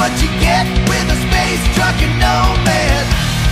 what you get with a space truck and nomad.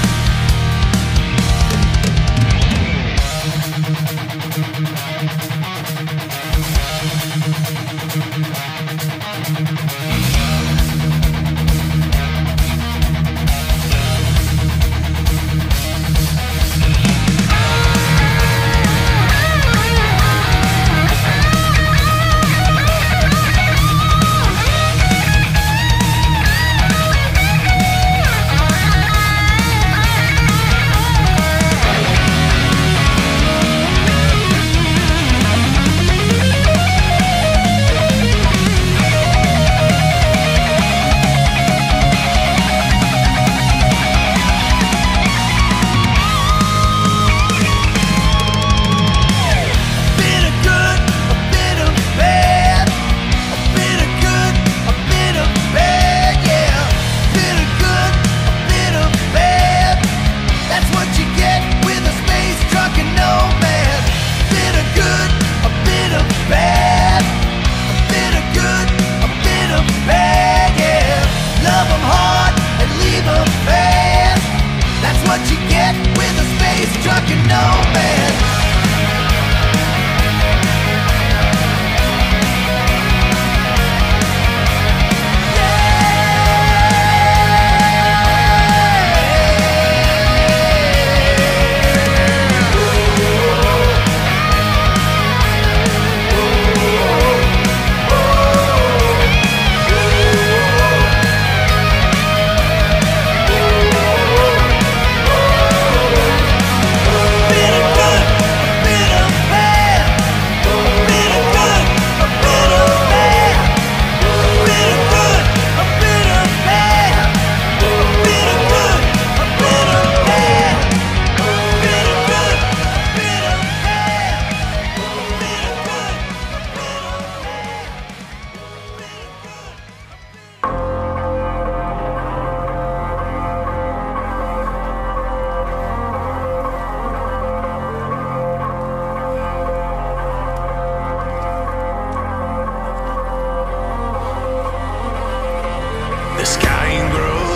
The sky grows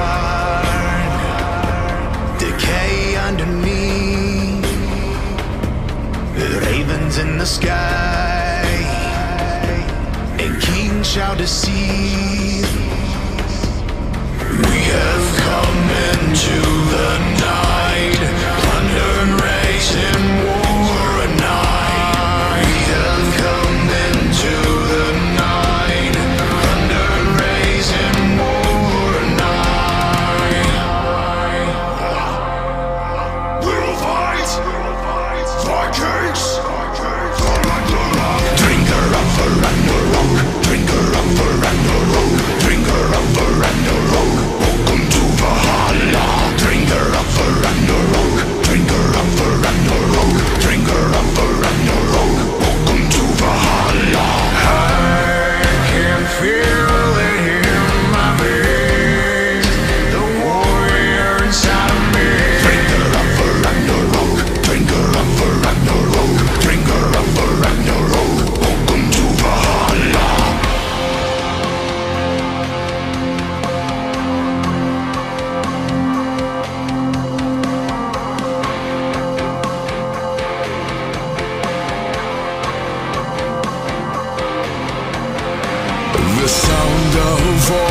dark, decay underneath, the ravens in the sky, and kings shall deceive. We have come into the night, plunder and rage and war at night. We have come into the night, plunder and rage and war at night. We'll fight for kings, for Ragnorak. Drinker of the Ragnorak, drinker of the Ragnorak, drinker of the Ragnorak. Welcome to Valhalla. Drinker of the Ragnorak, drinker of the Ragnorak, drinker of the Ragnorak. Welcome to Valhalla. I can feel it in my veins, the warrior inside of me. Drinker of the Ragnorak, drinker of the Ragnorak, drinker of the Ragnorak. Welcome to Valhalla. The sound of